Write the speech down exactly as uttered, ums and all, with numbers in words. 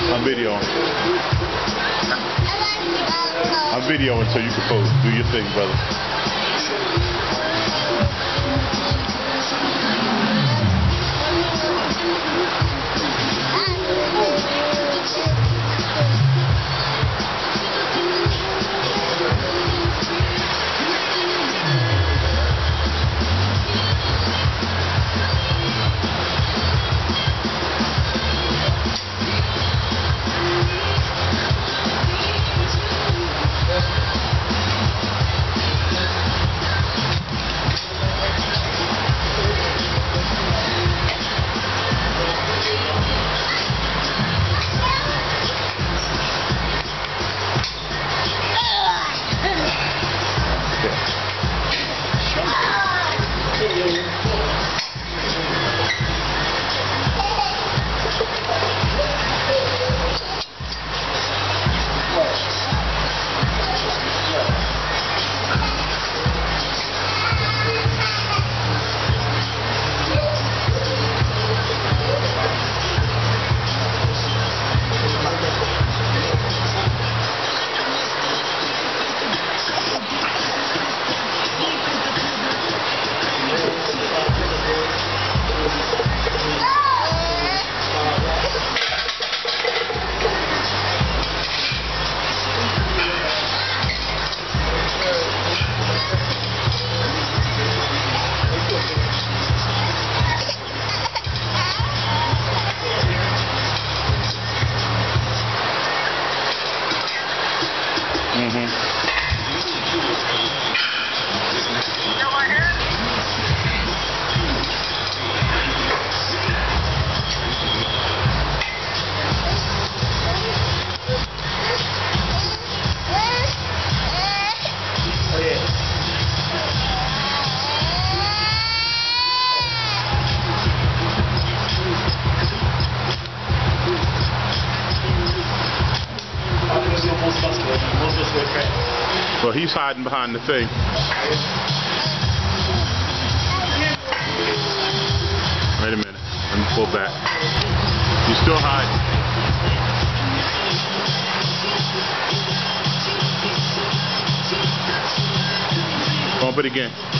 I'm videoing. I'm videoing so you can post. Do your thing, brother. Mm-hmm. Well, he's hiding behind the thing. Wait a minute. Let me pull back. He's still hiding. Bump it again.